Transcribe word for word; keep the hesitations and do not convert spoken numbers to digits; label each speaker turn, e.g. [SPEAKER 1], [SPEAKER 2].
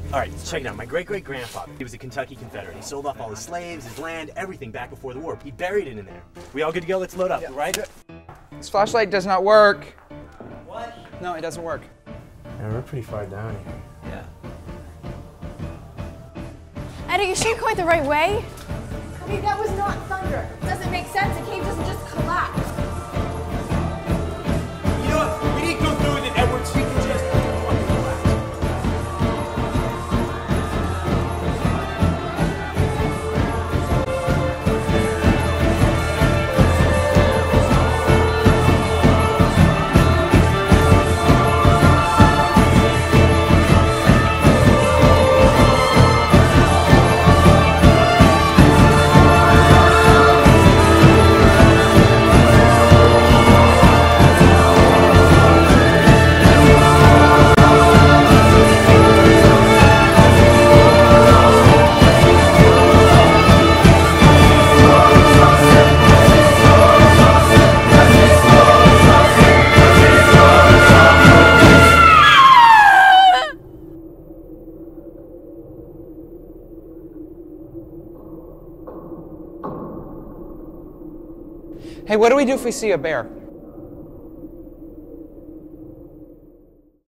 [SPEAKER 1] All right, check it out. My great-great-grandfather, he was a Kentucky Confederate. He sold off all his slaves, his land, everything back before the war. He buried it in there. We all good to go? Let's load up, yeah. Right?
[SPEAKER 2] This flashlight does not work.
[SPEAKER 1] What?
[SPEAKER 2] No, it doesn't work.
[SPEAKER 1] Yeah, we're pretty far down here.
[SPEAKER 2] Yeah.
[SPEAKER 3] Ed, are you sure you're going the right way? I mean, that was not thunder. It doesn't make sense. The cave doesn't just collapse.
[SPEAKER 1] You know what? We need to go through with it, Edwards. We can just...
[SPEAKER 2] Hey, what do we do if we see a bear?